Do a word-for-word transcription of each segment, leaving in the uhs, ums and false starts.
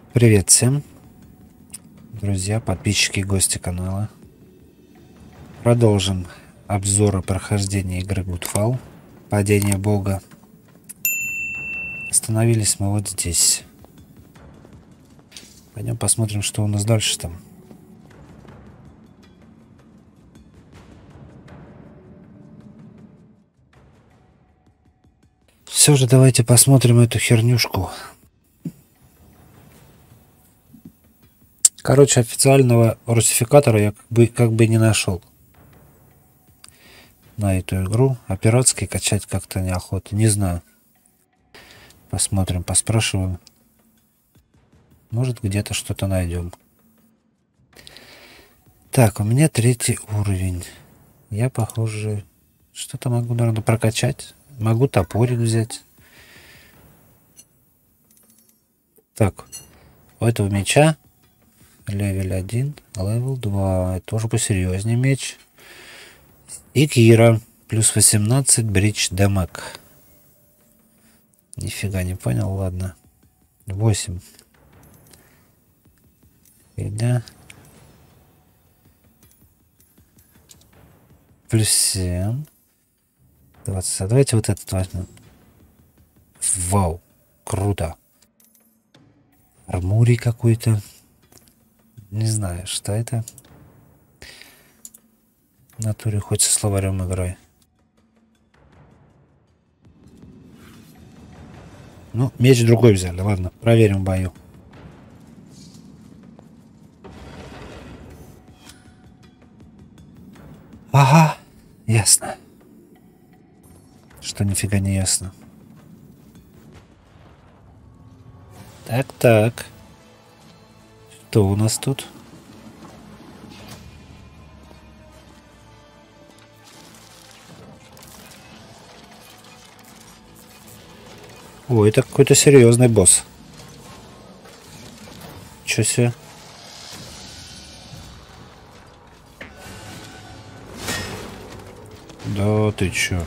Привет всем, друзья, подписчики и гости канала. Продолжим обзор прохождения игры Goodfall. Падение Бога. Остановились мы вот здесь. Пойдем посмотрим, что у нас дальше там. Все же давайте посмотрим эту хернюшку. Короче, официального русификатора я как бы, как бы не нашел на эту игру. А пиратский качать как-то неохота. Не знаю. Посмотрим, поспрашиваем. Может, где-то что-то найдем. Так, у меня третий уровень. Я, похоже, что-то могу, наверное, прокачать. Могу топорик взять. Так, у этого меча левел один, левел два. Это тоже посерьезнее меч. И Кира. Плюс восемнадцать бридж дамаг. Нифига не понял, ладно. восемь. Фигня. Плюс семь. двадцать. А давайте вот этот возьмем. Вау. Круто. Армурий какой-то. Не знаю, что это. В натуре хоть со словарем играй. Ну, меч другой взяли. Ладно, проверим в бою. Ага, ясно. Что нифига не ясно. Так, так. Что у нас тут? О, это какой-то серьезный босс. Чё себе? Да ты чё?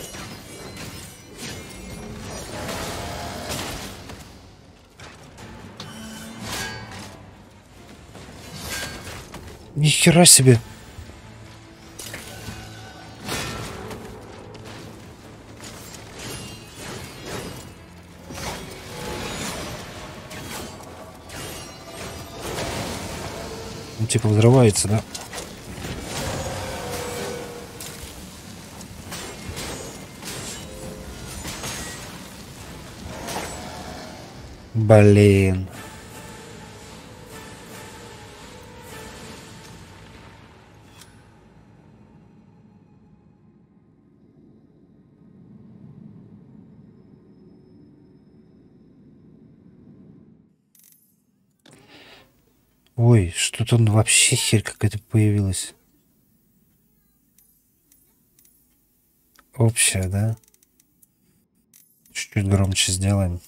Ни хера себе. Он типа взрывается, да? Блин. Ой, что-то вообще херь какая-то появилась. Общая, да? Чуть-чуть громче сделаем.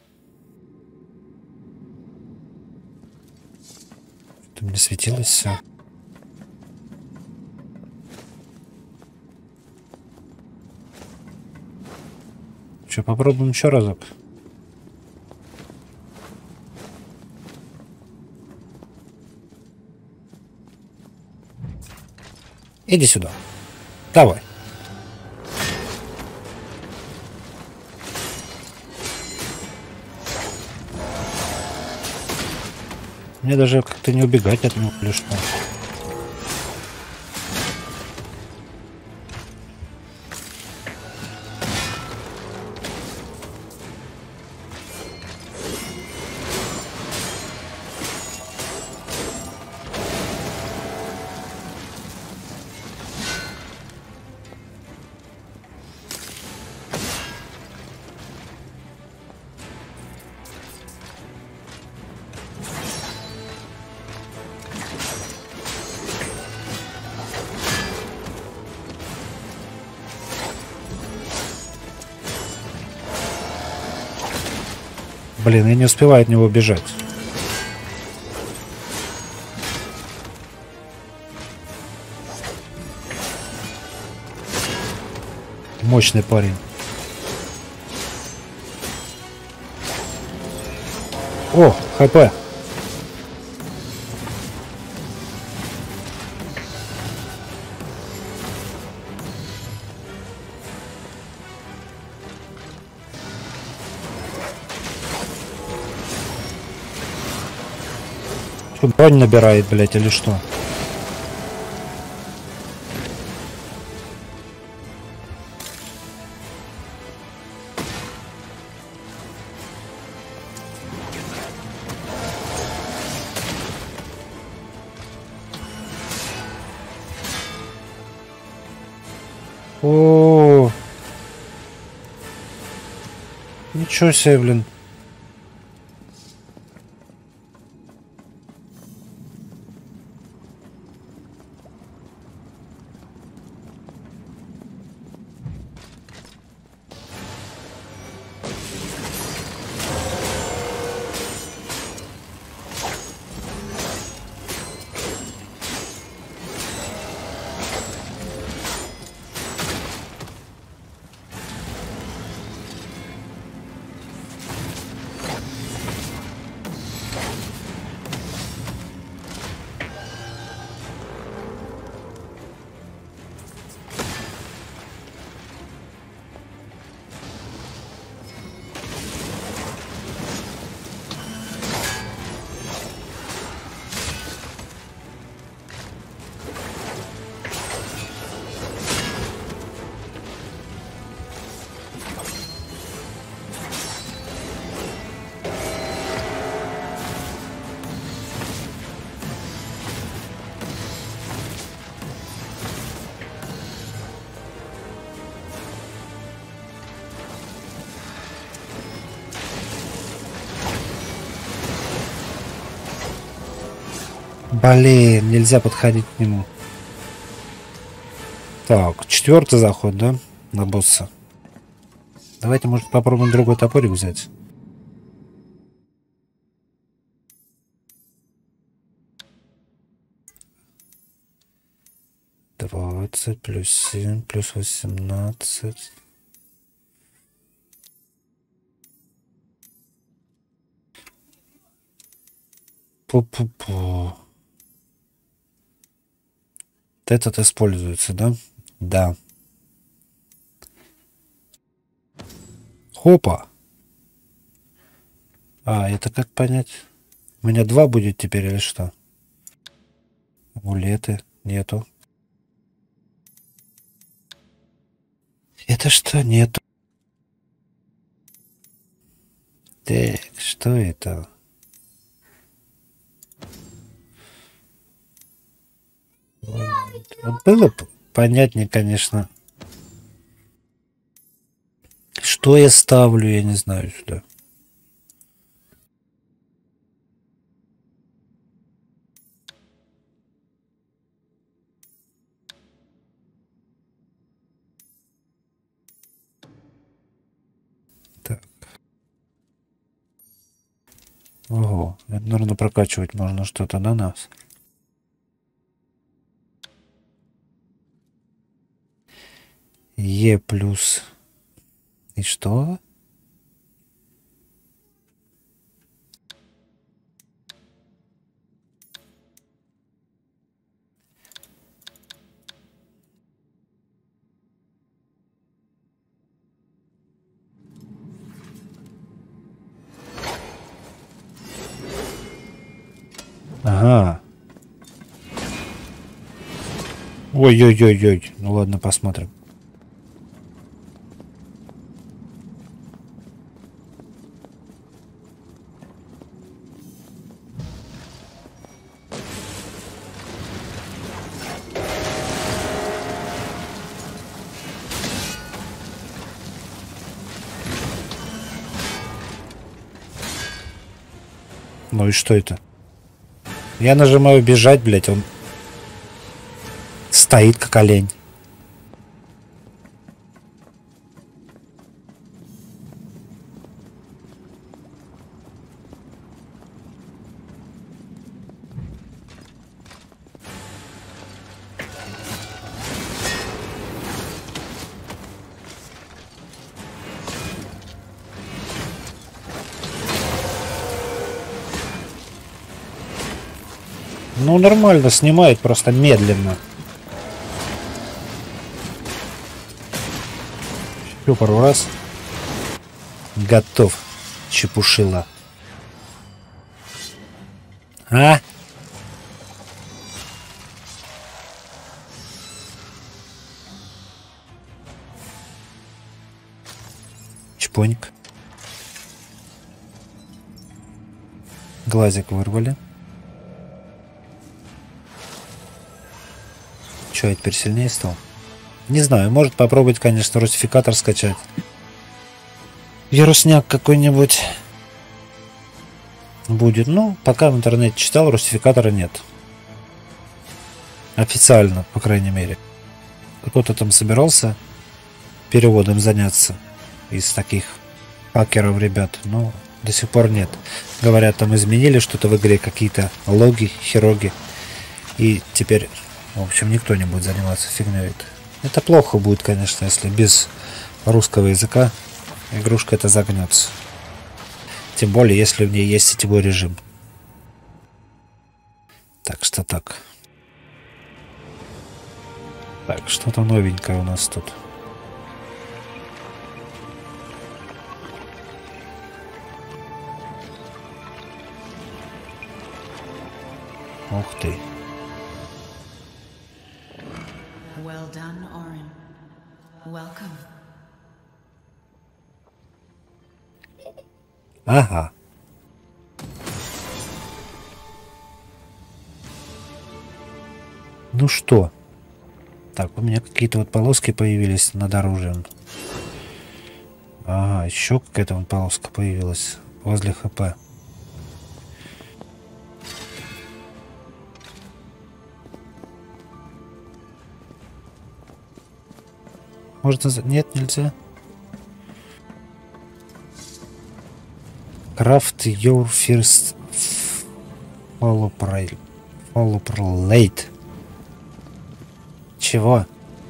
Что-то мне светилось все. Что, попробуем еще разок? Иди сюда. Давай. Мне даже как-то не убегать от него или что. Блин, я не успеваю от него бежать. Мощный парень. О, хп. Что, бронь набирает, блядь, или что? О, ничего себе, блин. Блин, нельзя подходить к нему. Так, четвертый заход, да? На босса. Давайте, может, попробуем другой топорик взять. Двадцать плюс семь плюс восемнадцать. Пу-пу-пу. Этот используется, да? Да. Хопа. А, это как понять? У меня два будет теперь или что? Амулеты нету. Это что? Нету. Так, что это? Вот было понятнее, конечно. Что я ставлю, я не знаю сюда. Так. Ого, это, наверное, прокачивать можно что-то на нас. Е плюс. И что? Ага. Ой-ой-ой-ой. Ну ладно, посмотрим. Ну и что это? Я нажимаю бежать, блядь, он стоит как олень. Ну, нормально снимает, просто медленно. Еще пару раз. Готов. Чепушила. А? Чпоник. Глазик вырвали. Че, я теперь сильнее стал? Не знаю, может попробовать, конечно, русификатор скачать. Вирусняк какой-нибудь будет. Ну, пока в интернете читал, русификатора нет. Официально, по крайней мере. Кто-то там собирался переводом заняться из таких хакеров, ребят. Но до сих пор нет. Говорят, там изменили что-то в игре, какие-то логи, хироги. И теперь, в общем, никто не будет заниматься фигней. Это плохо будет, конечно, если без русского языка игрушка это загнется. Тем более, если в ней есть сетевой режим. Так что так. Так, что-то новенькое у нас тут. Ух ты. Well done, Orin. Welcome. Ага. Ну что? Так, у меня какие-то вот полоски появились над оружием. Ага, еще какая-то вот полоска появилась возле ХП. Можно... Нет, нельзя. Craft your first follow late. Чего?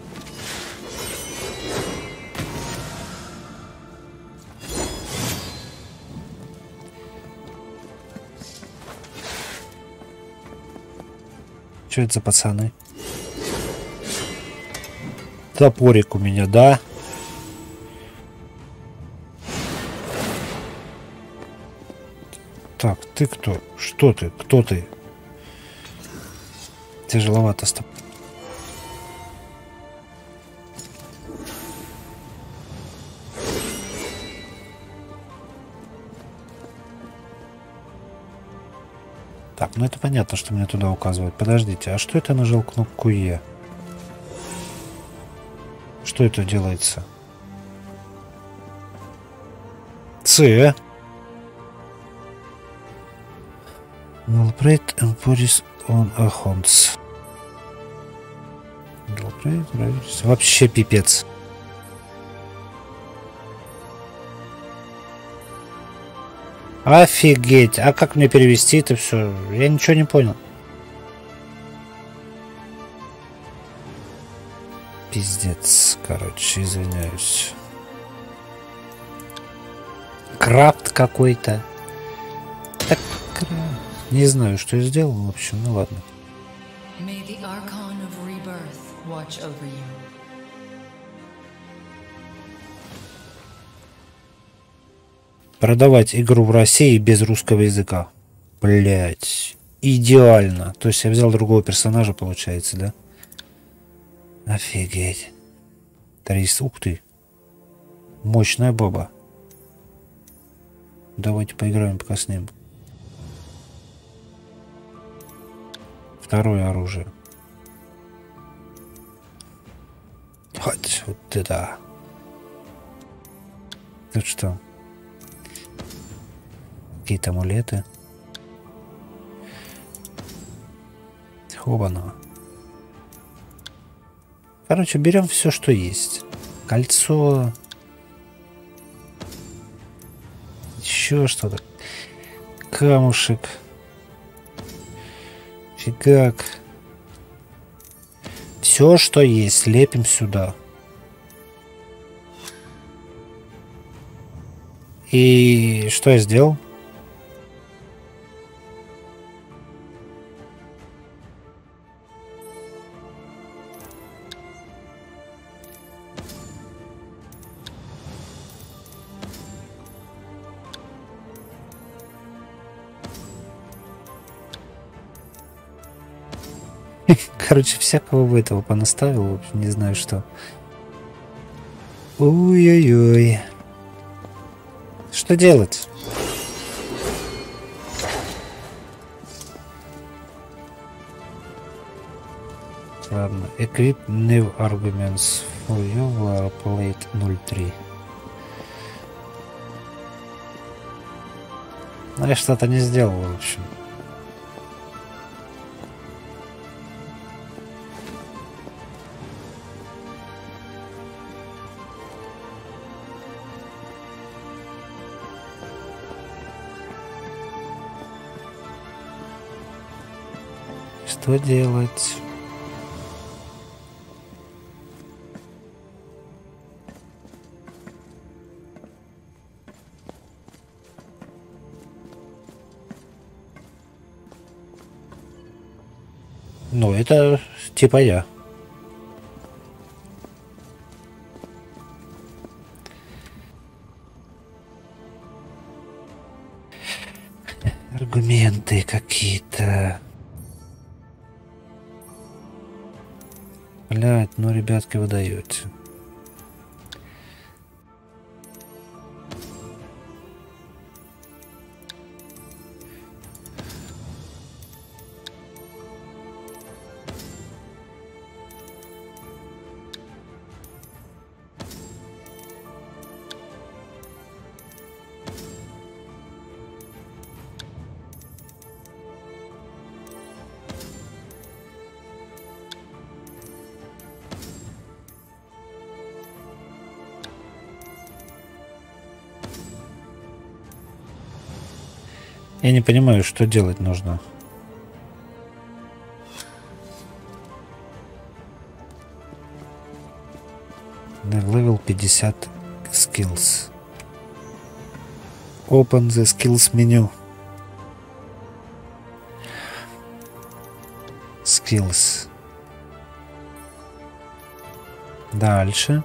Что это за пацаны? Топорик у меня, да? Так, ты кто? Что ты? Кто ты? Тяжеловато с тобой. Так, ну это понятно, что мне туда указывают. Подождите, а что это нажал кнопку Е? Что это делается? С. Valprate Emporis on Ahons. Вообще пипец. Офигеть. А как мне перевести это все? Я ничего не понял. Пиздец. Короче, извиняюсь. Крафт какой-то. Так, не знаю, что я сделал. В общем, ну ладно. Продавать игру в России без русского языка. Блять. Идеально. То есть я взял другого персонажа, получается, да? Офигеть. триста. Ух ты. Мощная баба. Давайте поиграем пока с ним. Второе оружие. Хоть вот это. Тут что? Какие-то амулеты. Хобана. Короче, берем все, что есть. Кольцо. Еще что-то. Камушек. Фигак. Все, что есть, лепим сюда. И что я сделал? Короче, всякого бы этого понаставил, в общем, не знаю что. Ой-ой-ой. Что делать? Ладно. Equip new arguments for you were played ноль три. Ну, я что-то не сделал, в общем. Что делать? Ну, это типа я. Аргументы какие-то. Блядь, ну, ребятки, вы даете. Я не понимаю, что делать нужно. На левел пятьдесят skills. Open the skills menu. Skills. Дальше.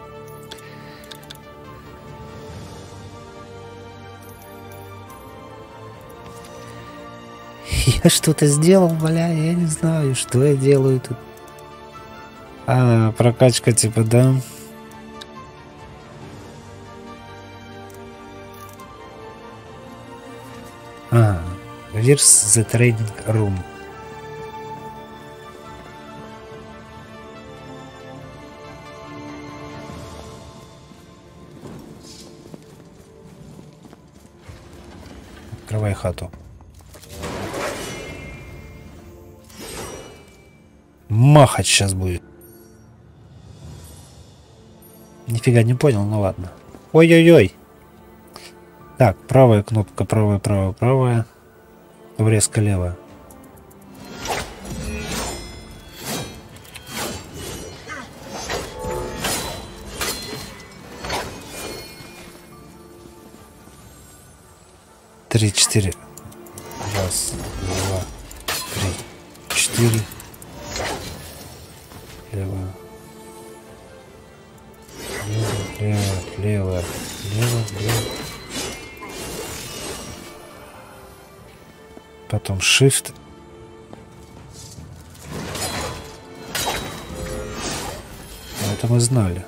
Я что-то сделал, бля, я не знаю, что я делаю тут. А, прокачка типа, да. А, Where's the training room? Открывай хату. Махать сейчас будет. Нифига не понял, ну ладно. Ой-ой-ой. Так, правая кнопка, правая, правая, правая. Врезка левая. Три, четыре. Раз, два, три, четыре. Лево. Лево, лево, лево, лево, лево. Потом Shift. Это мы знали.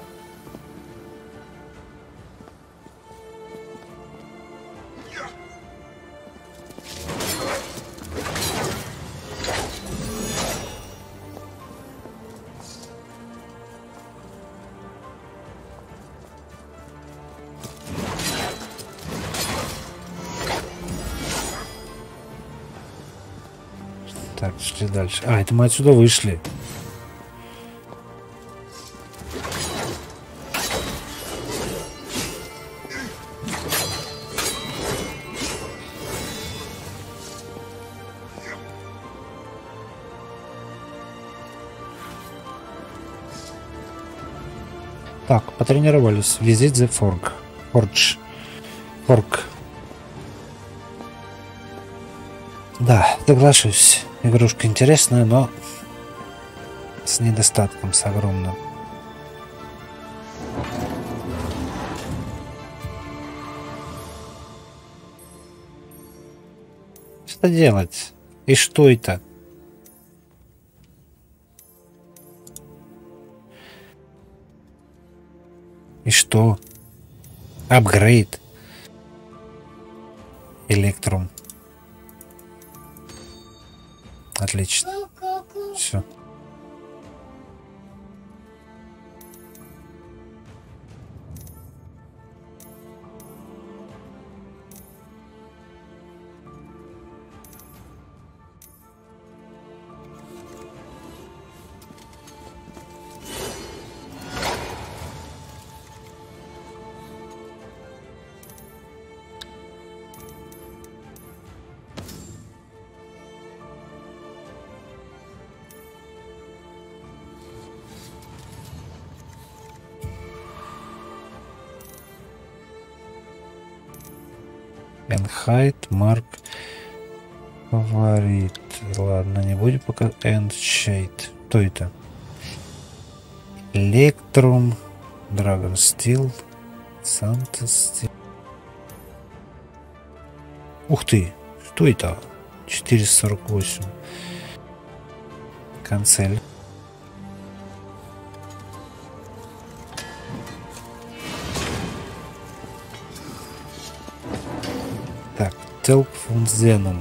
Так, шли дальше. А, это мы отсюда вышли. Так, потренировались. Visit the fork. Forge. Fork. Да, соглашусь. Игрушка интересная, но с недостатком, с огромным. Что делать? И что это? И что? Апгрейд. Электрум. Отлично. Все. Энхайт, Марк, фаворит. Ладно, не будем пока. Эндшейд. Кто это? Электрум, Драгон Стил, Санта Стил. Ух ты! Что это? четыреста сорок восемь. Канцель. Так, Телп Фунзенум.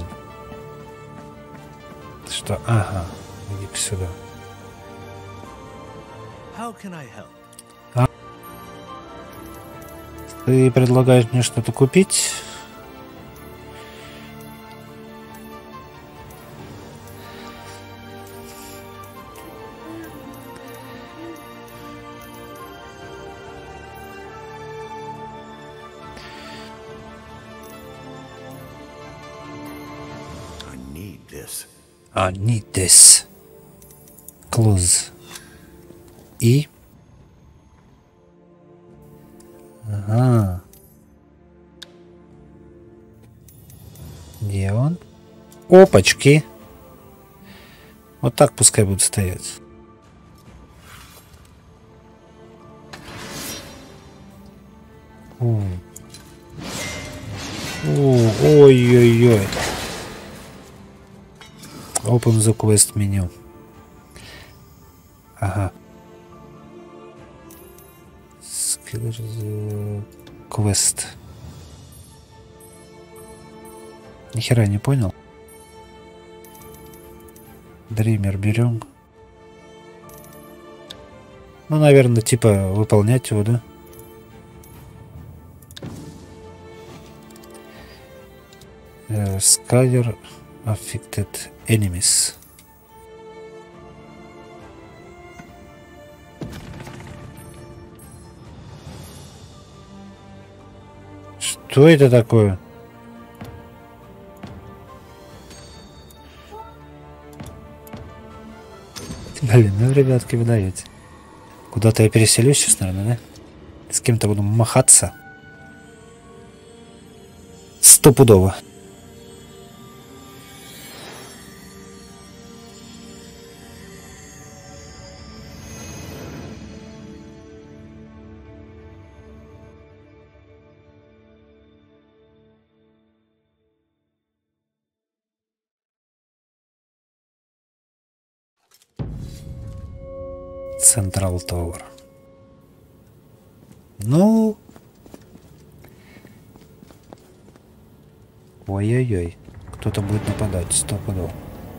Что? Ага, иди сюда. А? Ты предлагаешь мне что-то купить? I need this. Close. И? Ага. Где он? Опачки. Вот так пускай будут стоять. Ой-ой-ой. Open the quest menu. Ага. Skill the quest. Нихера не понял. Дример берем. Ну, наверное, типа выполнять его, да? Uh, Scatter affected enemies. Что это такое? Блин, ну, ребятки, вы даете. Куда-то я переселюсь сейчас, наверное, да? С кем-то буду махаться. Стопудово. Централ Товар. Ну. Ой-ой-ой. Кто-то будет нападать. Стопудово.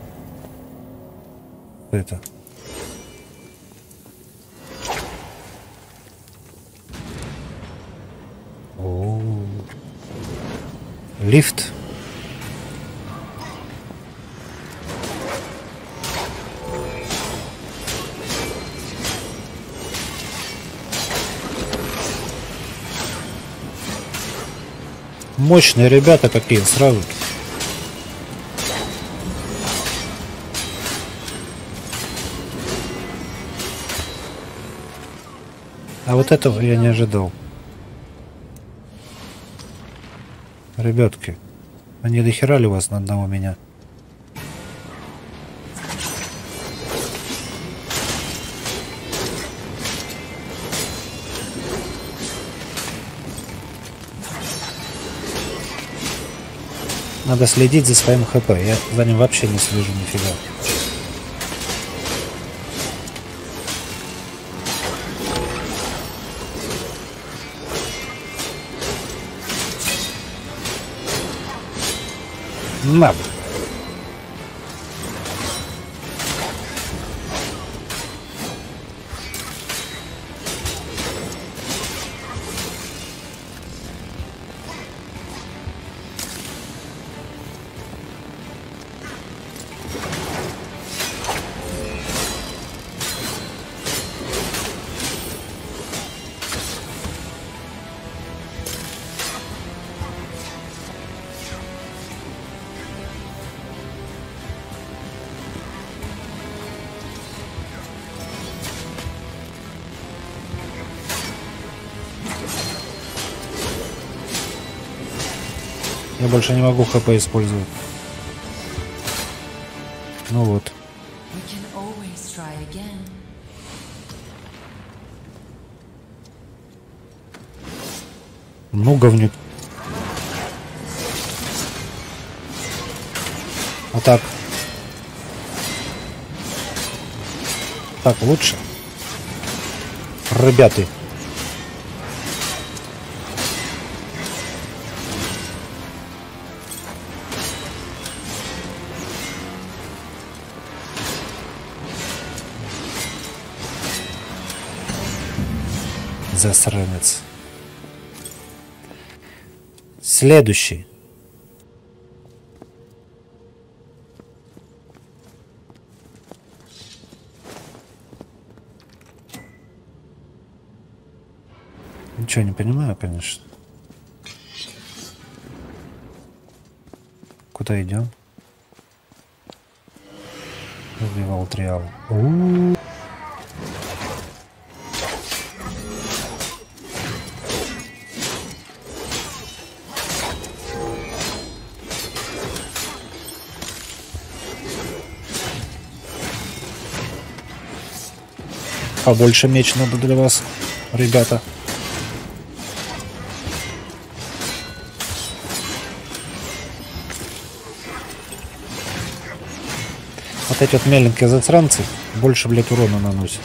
Это. О. Лифт. Мощные ребята какие сразу. А вот этого я не ожидал. Ребятки, а не дохера ли вас на одного меня? Надо следить за своим хп. Я за ним вообще не слежу нифига. На. Я больше не могу хп использовать. Ну вот. We can always try again. Ну, говнюк. А так. Так лучше. Ребята. Засранец. Следующий. Ничего не понимаю, конечно. Куда идем? Убивал триал. У-у-у. Побольше меч надо для вас, ребята. Вот эти вот меленькие засранцы больше, блядь, урона наносят.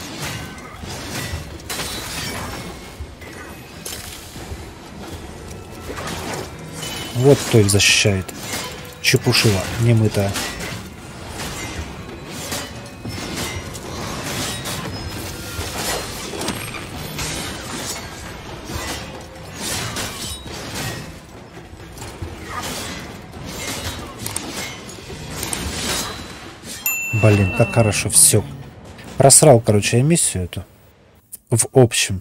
Вот кто их защищает. Чепушила, немытая. Блин, так хорошо, все. Просрал, короче, я миссию эту. В общем.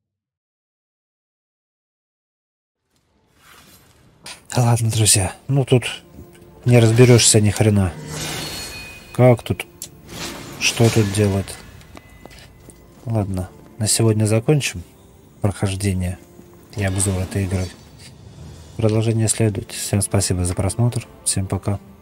Ладно, друзья. Ну тут не разберешься ни хрена. Как тут? Что тут делать? Ладно, на сегодня закончим прохождение и обзор этой игры. Продолжение следует. Всем спасибо за просмотр. Всем пока.